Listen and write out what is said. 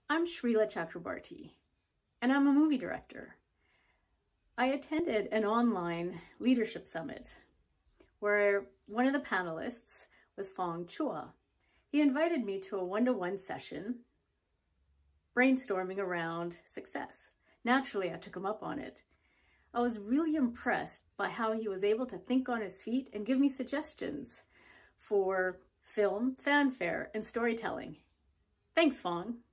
I'm Shreela Chakrabarti, and I'm a movie director. I attended an online leadership summit where one of the panelists was Fong Chua. He invited me to a one-to-one session brainstorming around success. Naturally, I took him up on it. I was really impressed by how he was able to think on his feet and give me suggestions for film, fanfare, and storytelling. Thanks, Fong.